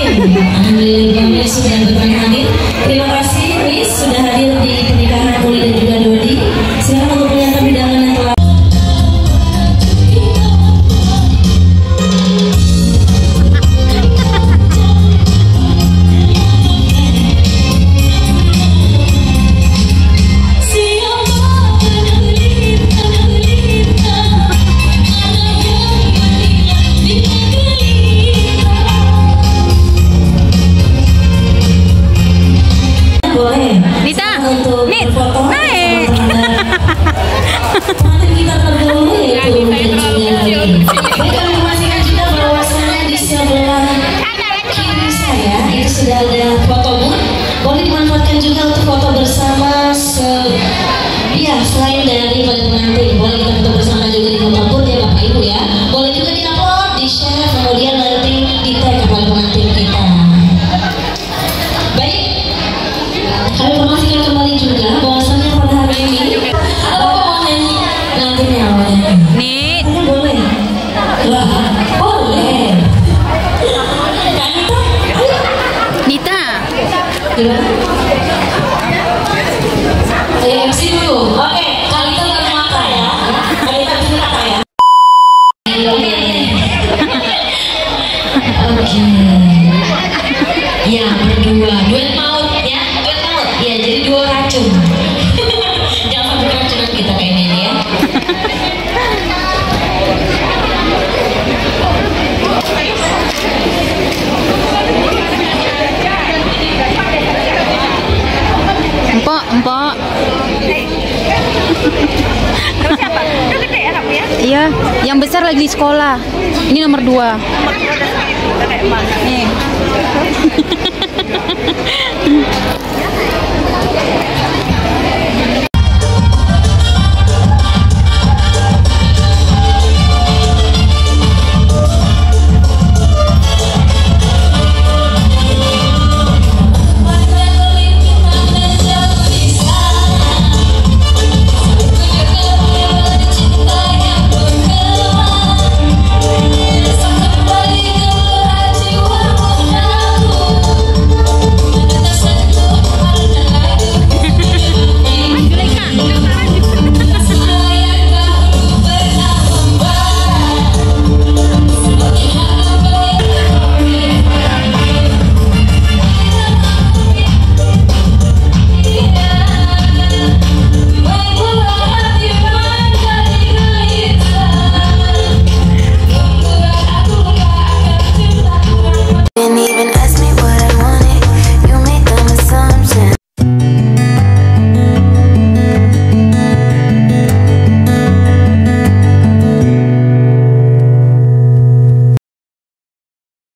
Alhamdulillah Miss sudah berkenan hadir. Terima kasih Miss sudah hadir di pernikahan Uli dan juga Dodi. Silakan untuk melihat hidangan yang telah sudah ada foto booth, boleh dimanfaatkan juga untuk foto bersama. Selain dari balik pengantin, boleh kita foto bersama juga di foto booth ya Bapak Ibu ya. Boleh juga di-upload, di-share, kemudian nanti di-tag ke balik pengantin kita. Baik, kami informasikan kembali juga bahwasannya pada hari ini ada Bapak mau nyanyi pengantinnya awalnya. Nih, boleh? Lah, boleh. MC dulu. Oke, kali itu nggak mata ya. Kali itu bisa mata ya. Oke. Ya, berdua. Duet maut ya. Duet maut. Ya, jadi dua racun. Jangan sampai keracunan kita kayaknya ya. Empok. Terus siapa? Udah gede ya kamu ya? Iya, yang besar lagi di sekolah. Ini nomor 2. Nomor 2 udah kayak emas.